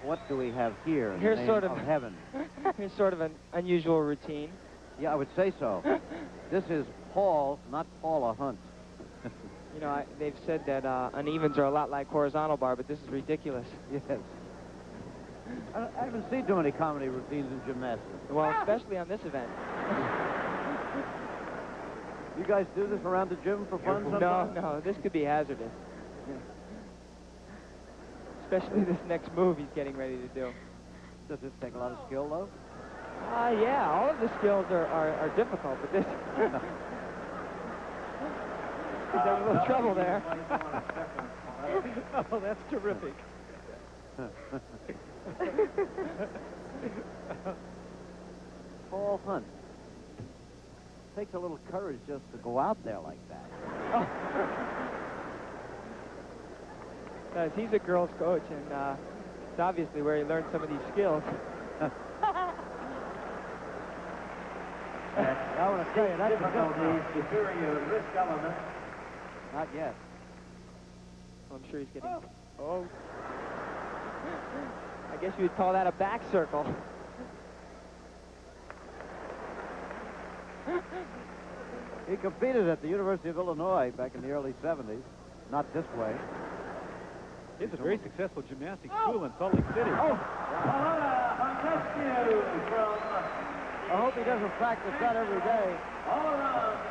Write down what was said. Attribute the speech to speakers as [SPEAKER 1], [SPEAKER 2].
[SPEAKER 1] what do we have here in
[SPEAKER 2] Here's
[SPEAKER 1] the name
[SPEAKER 2] sort
[SPEAKER 1] of
[SPEAKER 2] of
[SPEAKER 1] heaven?
[SPEAKER 2] Here's sort of an unusual routine.
[SPEAKER 1] Yeah, I would say so. This is Paul, not Paula Hunt.
[SPEAKER 2] You know, they've said that unevens are a lot like horizontal bar, but this is ridiculous.
[SPEAKER 1] Yes. I haven't seen too many comedy routines in gymnastics.
[SPEAKER 2] Well, especially on this event.
[SPEAKER 1] You guys do this around the gym for fun sometimes?
[SPEAKER 2] No, this could be hazardous. Especially this next move he's getting ready to do.
[SPEAKER 1] Does this take a lot of skill, though?
[SPEAKER 2] Yeah, all of the skills are difficult, but this... He's having a little trouble there.
[SPEAKER 3] Oh, that's terrific.
[SPEAKER 1] Paul Hunt. Takes a little courage just to go out there like that.
[SPEAKER 2] Because he's a girls' coach, and it's obviously where he learned some of these skills.
[SPEAKER 1] I want to tell you, that's
[SPEAKER 4] difficulties, superior risk element.
[SPEAKER 1] Not yet.
[SPEAKER 2] Well, I'm sure he's getting... Oh. I guess you would call that a back circle.
[SPEAKER 1] He competed at the University of Illinois back in the early 70s. Not this way.
[SPEAKER 3] It's a very successful gymnastics school in Salt Lake City.
[SPEAKER 1] I hope he doesn't practice that every day.
[SPEAKER 4] All around